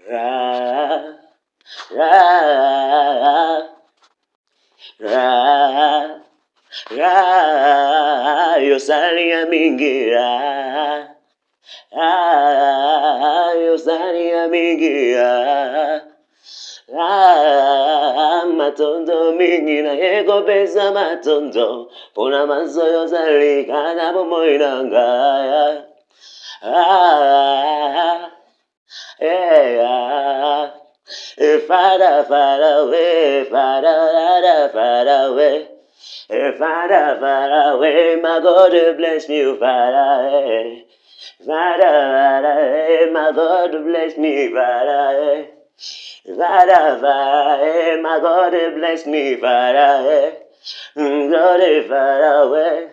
Ra, ra, ra, ra, yosalia mingi ra, yosalia mingi ra, matondo mingi na yego pesa matondo, pona manzo yosali kana bomoinanga. Yeah. Far, far away, far away. Far away, my God bless me, far away. Far away, my God bless me, far away. Far away, my God bless me, far away. God far away.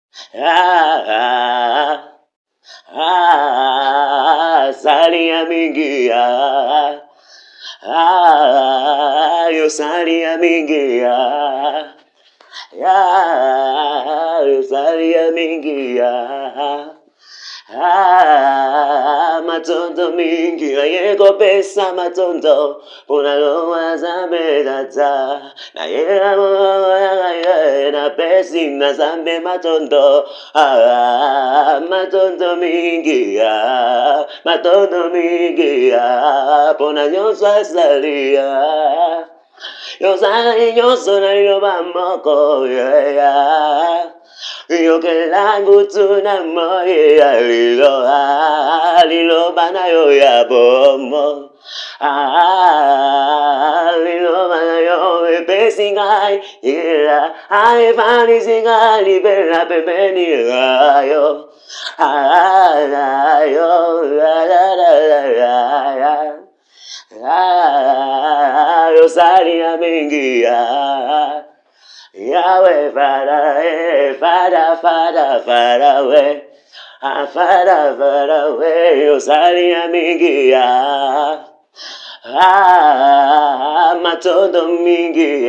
Salia mingi yo salia mingi yo salia mingi matondo mingi yego pesa matondo pona loa zambe data na yera na pesi na zambe matondo matondo mingi pona nyosa salia yo sali nyoso na yoba moko yo que langu tuna moya lilo bana yo ya bomo lilo bana yo pesingai ira ai vani singai libera pembeni yo yo salia mingi Yahweh, far away. Far away, yo salia mingi matondo mingi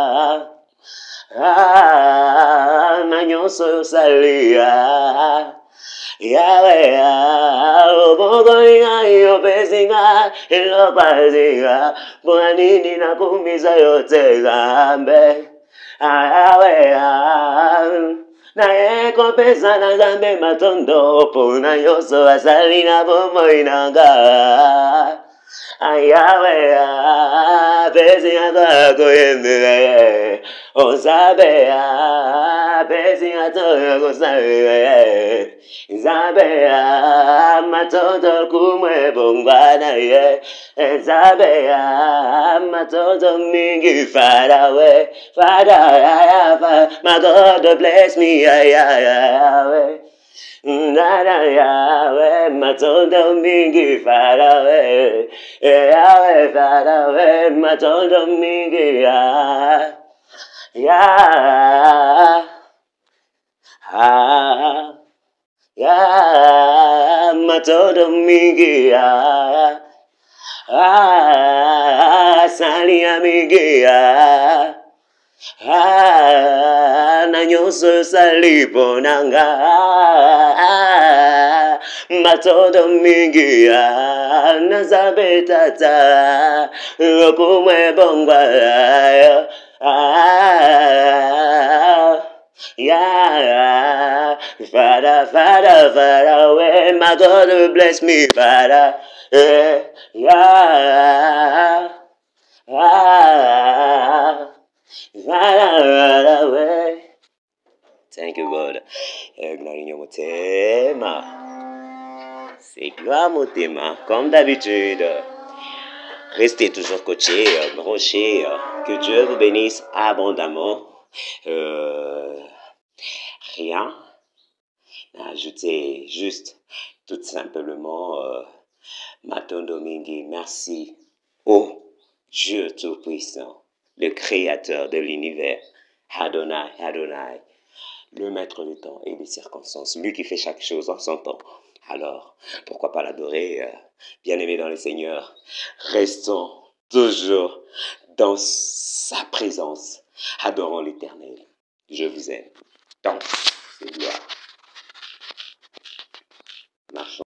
na nyoso yo salia Yahweh, bongo yo pesinga, ilo pasinga, bonanini na kumiza yote zambe. Yahweh, na eko pesa na zambe matondo, pona yoso asali na bomo inanga. Yahweh, pesinga tako yembe, osabe pesinga tako sabe. Zabea matoto kumwe bongwana ye Zabea matoto mingi far away my God bless me Yahweh Yahweh matoto mingi far away Yahweh far away matoto mingi matondo mingi salia mingi na nyoso salipo nanga matondo mingi na zabetata kumwe bongwa far away, my God bless me, Father. Far away. Thank you, God. C'est quoi mon thème? Comme d'habitude. Restez toujours coachés, branchés. Que Dieu vous bénisse abondamment. Rien à ajouter, juste, tout simplement, Matondo Mingi, merci au Dieu Tout-Puissant, le Créateur de l'univers, Adonai, Adonai, le Maître du temps et des circonstances, lui qui fait chaque chose en son temps. Alors, pourquoi pas l'adorer, bien-aimé dans le Seigneur, restons toujours dans sa présence, adorons l'Éternel. Je vous aime. Tant, c'est gloire. Marchons.